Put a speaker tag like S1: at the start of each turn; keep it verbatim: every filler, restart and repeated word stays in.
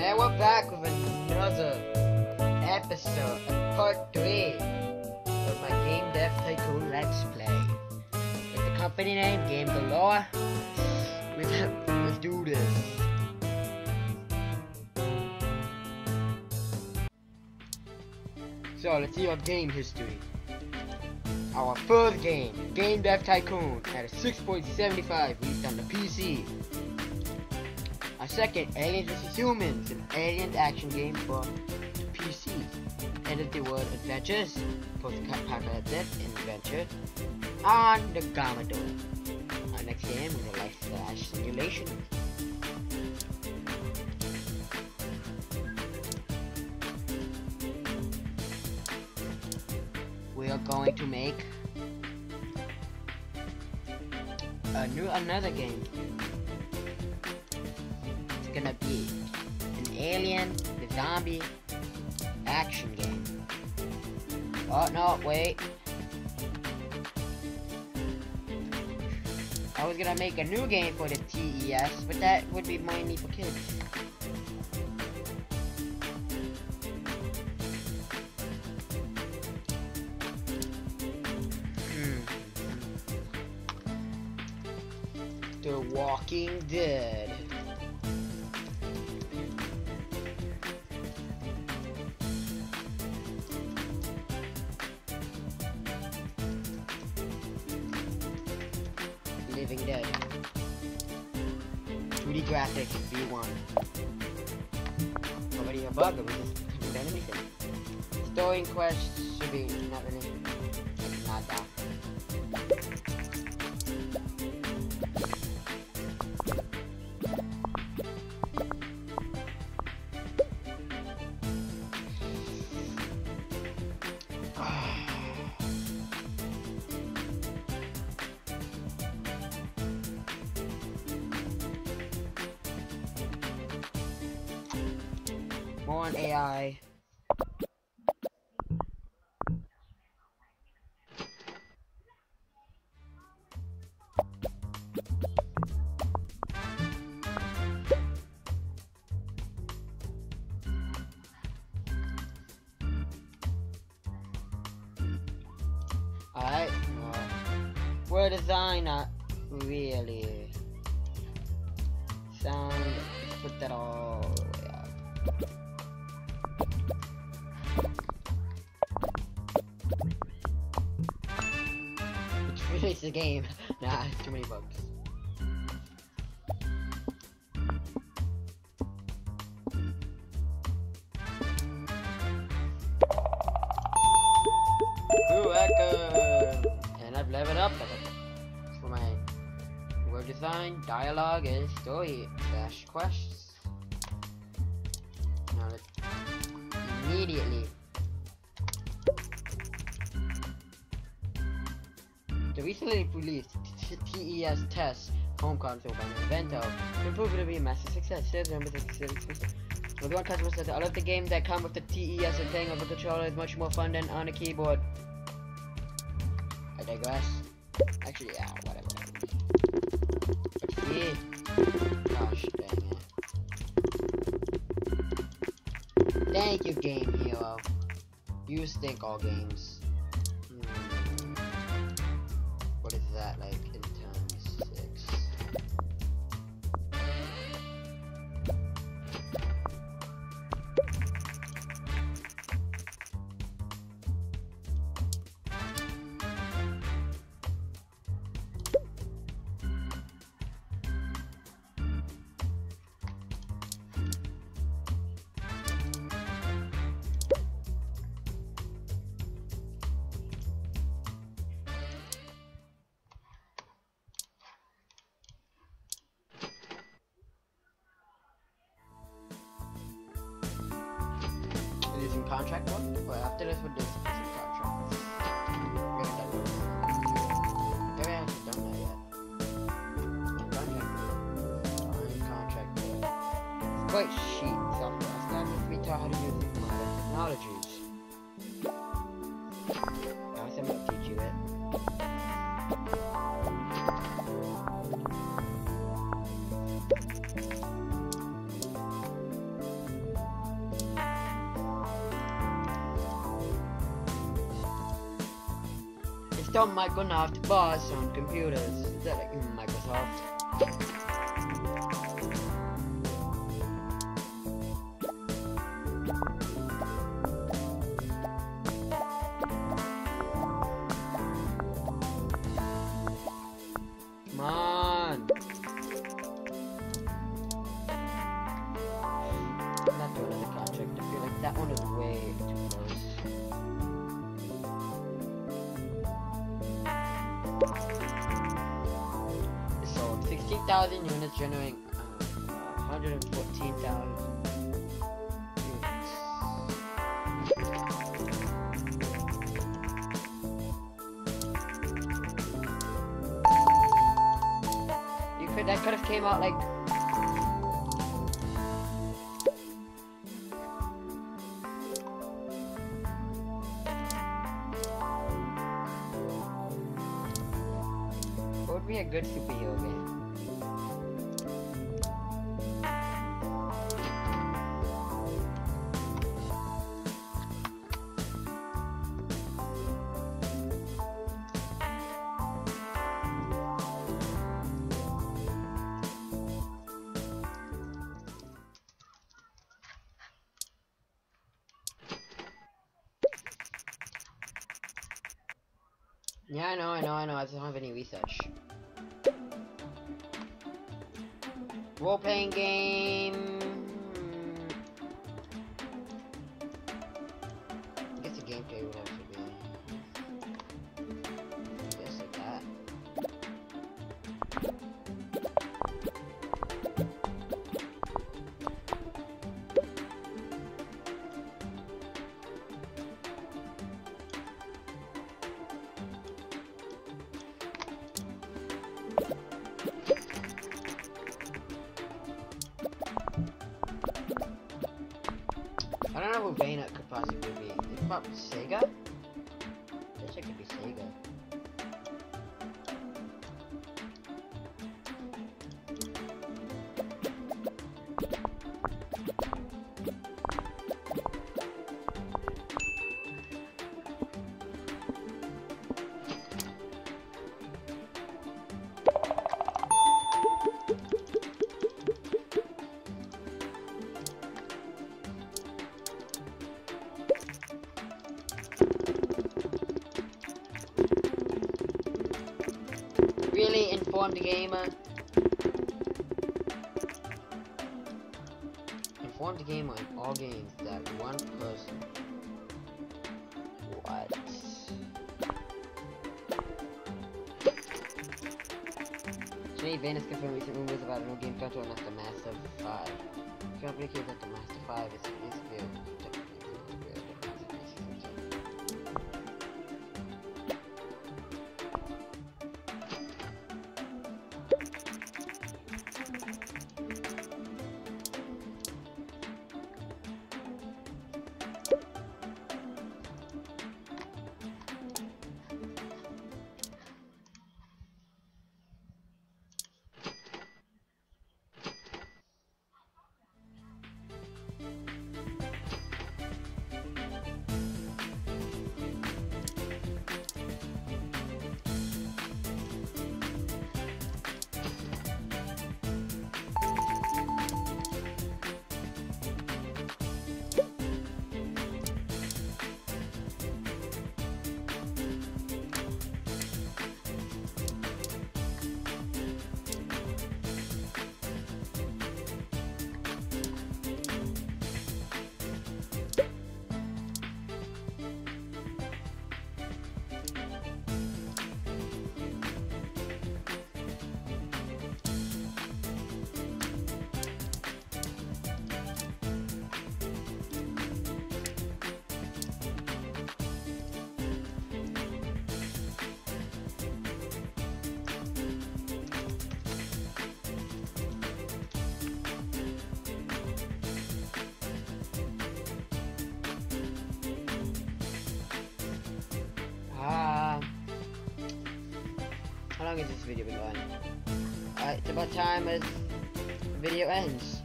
S1: And we're back with another episode, part three of my Game Dev Tycoon Let's Play. With the company name, Game Galore. Let's do this. So, let's see our game history. Our first game, Game Dev Tycoon, had a six point seven five released on the P C. Our second, Aliens versus. Humans, an alien action game for the P C. Edited World Adventures, post-apocalyptic adventure on the Commodore. Our next game was a life slash simulation. We are going to make a new another game. It's gonna be an alien with zombie action game. Oh no, wait. I was gonna make a new game for the T E S, but that would be mainly for kids. The Walking Dead. Living Dead. two D graphics V one. Already a bug, but we just haven't done anything. Story and quests should be not really not that. More on A I. Alright, well, word design, not really. Sound, let's put that all the way up. Release the game. Nah, too many bugs. Ooh, Echo! And I've leveled up for my word design, dialogue, and story slash quests. Now let's immediately. The recently released T E S Test home console by Nintendo will prove to be a massive success. Everyone customers said, I love the games that come with the T E S, and playing with a controller is much more fun than on a keyboard. I digress. Actually, yeah, whatever. Let's see. Gosh dang it. Thank you, Game Hero. You stink all games. What is that like in times six? Using contract one? Or after this would do some contract? We haven't done that. Maybe I haven't done that yet. Contract. Contract. Quite sheet software. Now if we taught how to use modern technologies. Now I'm gonna teach you it. Tom might gonna have to buy some computers. Is that like Microsoft? Come on. I'm not doing another contract. I feel like that one is way too close. sixteen thousand units, generating uh, one hundred fourteen thousand units. You could, that could have came out like what would be a good superhero game? Yeah, I know, I know, I know, I don't have any research. Role-playing game... I guess the gameplay would have to be... just like that. I don't know who Vayner could possibly be. It's probably Sega? I guess it could be Sega. Really informed gamer. Informed gamer in all games that one person. What? Today, Vayner's confirmed recent rumors about a new game control known as the Master five. The company claims that the Master five is is built. How long has this video been going? Alright, it's about time as the video ends.